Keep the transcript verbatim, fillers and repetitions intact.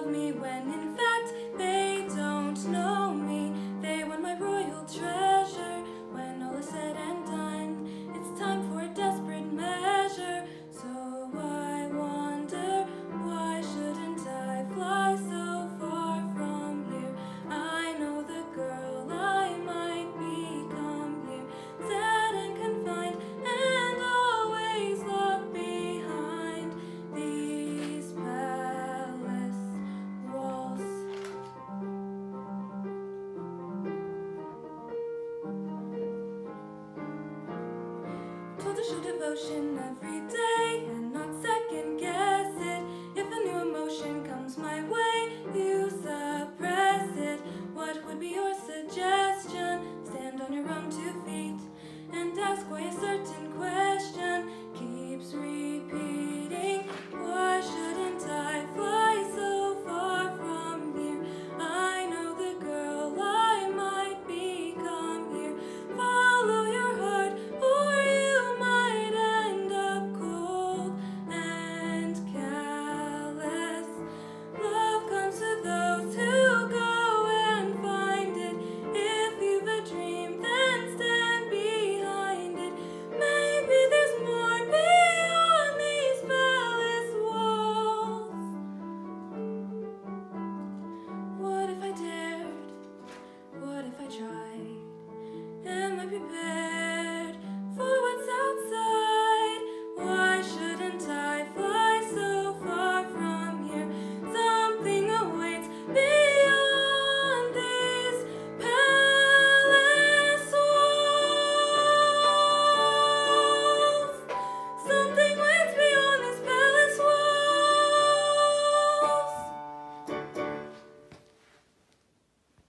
love me when in fact they don't know me. They want my royal treasure. When all is said and done, it's time for a desperate measure. So I wonder, why shouldn't I fly so far from here? I know the girl I might become here, sad and confined, and always locked behind these palace walls. Told to show devotion every day and not second guess it. If a new emotion comes my way,